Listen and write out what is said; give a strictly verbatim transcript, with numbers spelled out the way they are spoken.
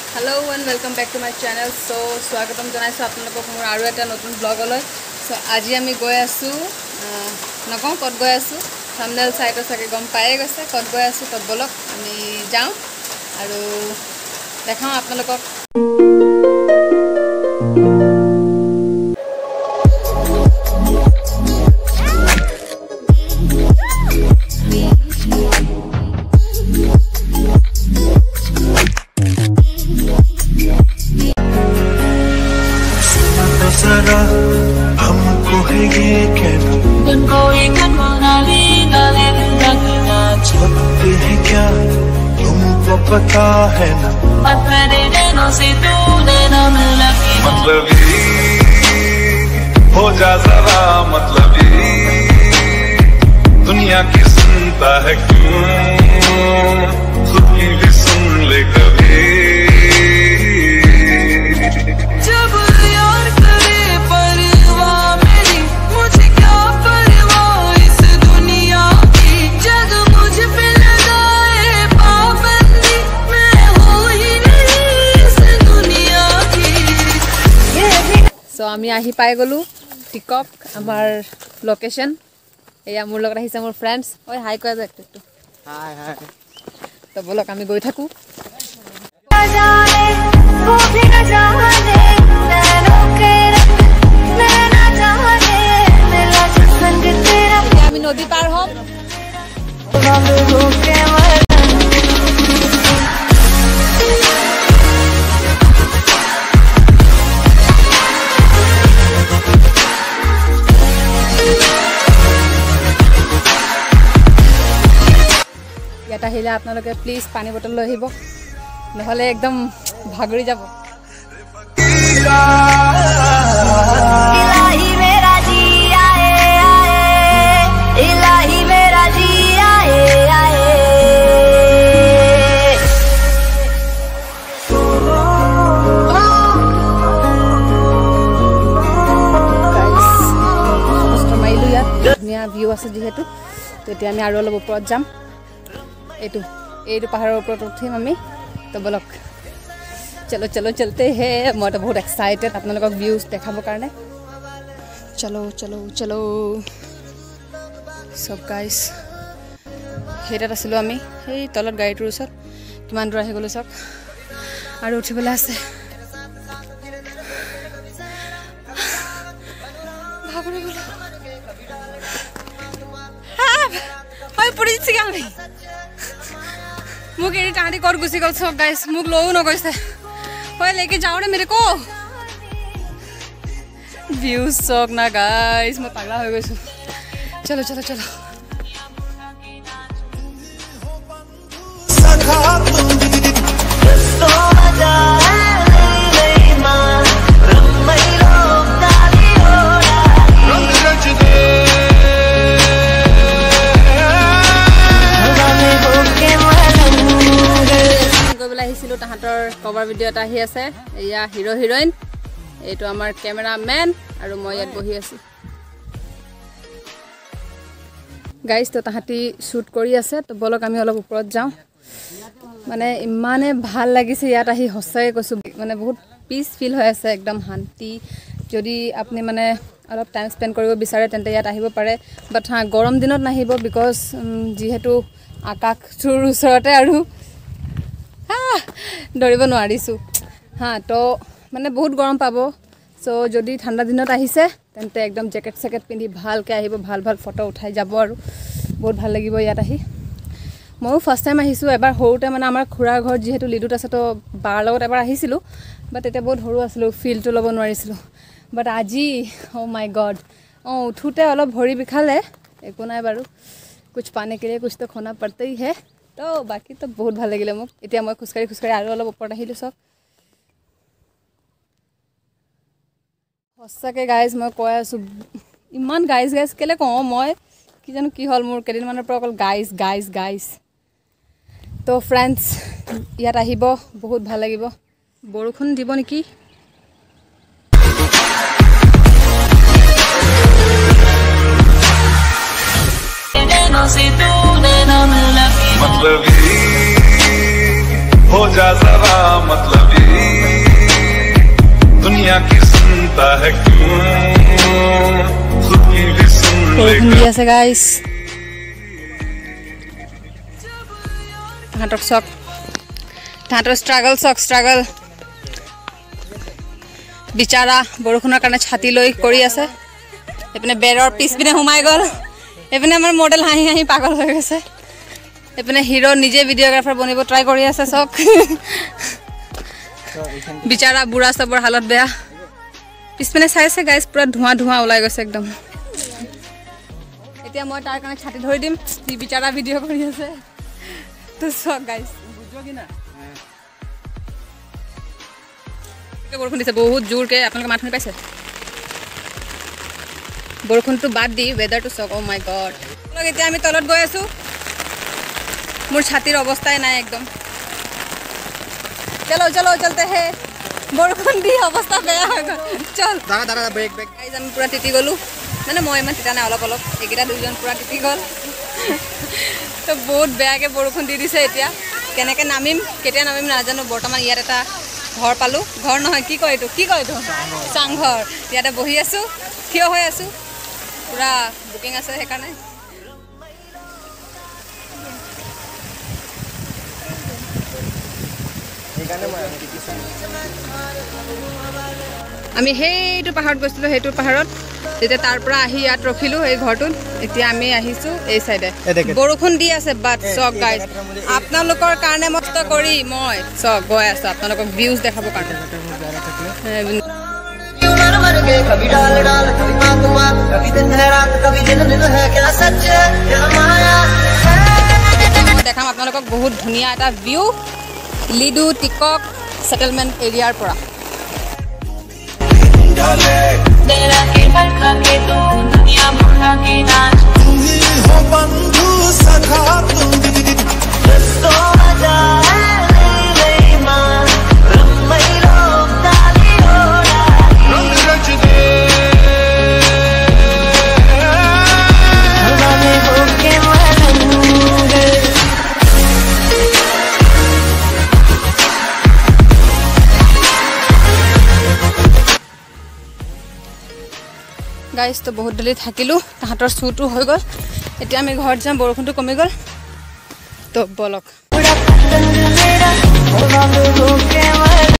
Hello and welcome back to my channel. So स्वागतम जनाइছোঁ আপোনালোকক মোৰ আৰু এটা নতুন ব্লগলৈ। সো আজি আমি গৈ আছোঁ, নকওঁ ক'ত গৈ আছোঁ, থাম্বনেল চাইটো চাগে গম পায়ে গৈছে ক'ত গৈ আছোঁ। তো বলক আমি যাওঁ আৰু দেখাওঁ আপোনালোকক। हमको है ये कहना छपते हैं क्या तुमको पता है ना, मतलब हो जा जरा मतलब दुनिया की सुनता है क्यों, खुद की भी सुन ले कभी। सो आमी आही पाई गलु टिकक आमार लोकेशन। एया मोर লগত আহিছে मोर फ्रेंड्स। ओय हाय कय दे एकटु एकटु हाय हाय। तो बोलक आमी गई थाकू। आमी नदी पार हम। ইয়াত আহিলে আপোনালোকে প্লিজ পানী বটল লৈ আহিব, নহলে একদম ভাগৰি যাব। ইলাহি মেৰা জি আয়ে আয়ে, ইলাহি মেৰা জি আয়ে আয়ে। গাইস কষ্ট মাইলো, ইয়াত ধুনীয়া ভিউ আছে যিহেতু। তো এতিয়া আমি আৰু অলপ ওপৰত যাম। এইটো এইটো পাহাৰৰ ওপৰত উঠিম আমি। তো বলক চলো চলো চলতে হে। মই তো বহুত এক্সাইটেড আপোনালোকক ভিউজ দেখাবৰ কাৰণে। চলো চলো চলো সব গাইজ। সেইটাত আছিলোঁ আমি, সেই তলত গাড়ীটোৰ ওচৰত। কিমান দূৰ আহি গ'লোঁ চাওক, আৰু উঠিবলৈ আছে। ভাগৰি গ'লোঁ, হয় পৰি যাচ্ছে আমি। मुझे ये टाँडी कर गुसी गल सब गाइस, मुझ लो न गई ओए लेके जाओ रे मेरे को। व्यूज शौक ना गाइस, मैं पगला हो गई। चलो चलो चलो তাহাঁতৰ কভাৰ ভিডিঅ' এটা আহি আছে। এয়া হিৰো হিৰইন, এইটো আমাৰ কেমেৰামেন, আৰু মই ইয়াত বহি আছোঁ গাইজ। তো তাহাঁতি শ্বুট কৰি আছে। তো বলক আমি অলপ ওপৰত যাওঁ। মানে ইমানে ভাল লাগিছে ইয়াত আহি, সঁচাকৈ কৈছোঁ। মানে বহুত পিচ ফিল হৈ আছে, একদম শান্তি। যদি আপুনি মানে অলপ টাইম স্পেণ্ড কৰিব বিচাৰে তেন্তে ইয়াত আহিব পাৰে। বাট হা, গৰম দিনত নাহিব, বিকজ যিহেতু আকাশটোৰ ওচৰতে আৰু দৌৰিব নোৱাৰিছোঁ হা। তো মানে বহুত গৰম পাব। চ' যদি ঠাণ্ডা দিনত আহিছে তেন্তে একদম জেকেট চেকেট পিন্ধি ভালকৈ আহিব, ভাল ভাল ফটো উঠাই যাব, আৰু বহুত ভাল লাগিব ইয়াত আহি। ময়ো ফাৰ্ষ্ট টাইম আহিছোঁ। এবাৰ সৰুতে মানে আমাৰ খুৰাৰ ঘৰত যিহেতু লিডুত আছে, তো বাৰ লগত এবাৰ আহিছিলোঁ। বাট তেতিয়া বহুত সৰু আছিলোঁ, ফিলটো ল'ব নোৱাৰিছিলোঁ। বাট আজি অ' মাই গড, অঁ উঠোঁতে অলপ ভৰি বিষালে, একো নাই বাৰু। কুছ পানে কে লিয়ে কুছ তো খোনা পড়তেই হে। তো বাকী তো বহুত ভাল লাগিলে মোক। এতিয়া মই খোজকাঢ়ি খোজকাঢ়ি আৰু অলপ ওপৰত আহিলোঁ চব। সঁচাকৈ গাইজ মই কৈ আছোঁ, ইমান গাইজ গাইজ কেলৈ কওঁ মই, কি জানো কি হ'ল মোৰ কেইদিনমানৰ পৰা অকল গাইজ গাইজ গাইজ। তো ফ্ৰেণ্ডছ ইয়াত আহিব, বহুত ভাল লাগিব। বৰষুণ দিব নেকি। मतलब हो जा जरा मतलब दुनिया की सुनता है क्यों खुद की भी सुन ले দি আছে গাইস তাহাঁতক চক তাহাঁতৰ ষ্ট্ৰাগল চক ষ্ট্ৰাগল বিচাৰা বৰষুণৰ কাৰণে ছাতি লৈ কৰি আছে এইপিনে বেৰৰ পিছপিনে সোমাই গ'ল এইপিনে আমাৰ মডেল হাঁহি হাঁহি পাগল হৈ গৈছে এইপিনে হিৰো নিজে ভিডিঅ'গ্ৰাফাৰ বনিব ট্ৰাই কৰি আছে চক বিচাৰা বুঢ়া চবৰ হালত বেয়া পিছপিনে চাইছে গাইজ পুৰা ধোঁৱা ধোঁৱা ওলাই গৈছে একদম এতিয়া মই তাৰ কাৰণে ছাতি ধৰি দিম সি বিচাৰা ভিডিঅ' কৰি আছে তো চক গাইজ বৰষুণ দিছে বহুত জোৰকৈ আপোনালোকে মাত শুনি পাইছে বৰষুণটো বাদ দি ৱেডাৰটো চক অ' মাই গড এতিয়া আমি তলত গৈ আছোঁ মোৰ ছাতিৰ অৱস্থাই নাই একদম চলো চলো চলতে হে বৰষুণ দি অৱস্থা বেয়া হৈ গ'ল চল দাদা দাদা ব্ৰেক ব্ৰেক গাইজ আমি পূৰা তিতি গ'লোঁ মানে মই ইমান তিতা নাই অলপ অলপ এইকেইটা দুজন পূৰা তিতি গ'ল তো বহুত বেয়াকৈ বৰষুণ দি দিছে এতিয়া কেনেকৈ নামিম কেতিয়া নামিম নাজানো বৰ্তমান ইয়াত এটা ঘৰ পালোঁ ঘৰ নহয় কি কয় এইটো কি কয় এইটো চাংঘৰ ইয়াতে বহি আছোঁ থিয় হৈ আছোঁ পূৰা বুকিং আছে সেইকাৰণে আমি সেইটো পাহাৰত গৈছিলোঁ সেইটো পাহাৰত তেতিয়া তাৰ পৰা আহি ইয়াত ৰখিলোঁ এই ঘৰটোত এতিয়া আমি আহিছোঁ এই চাইডে বৰষুণ দি আছে বাট চক গাইজ আপোনালোকৰ কাৰণে মস্ত কৰি মই চক গৈ আছোঁ আপোনালোকক ভিউজ দেখাবৰ কাৰণে মই দেখাম আপোনালোকক বহুত ধুনীয়া এটা ভিউ লিডু টিকক সেটেলমেন্ট এৰিয়াৰ পৰা तेरा के बरखा के तू दुनिया भुला के नाच तुम ही हो बंधु सखा तुम तो मजा ले ले मां रम्मई लोग डाली होड़ा रंग रच दे हमारे होके मरंगे গাইজ তো বহুত দেৰি থাকিলোঁ তাহাঁতৰ শ্বুটো হৈ গ'ল এতিয়া আমি ঘৰত যাম বৰষুণটো কমি গ'ল তো বলক बड़ा पसंद मेरा होगा होके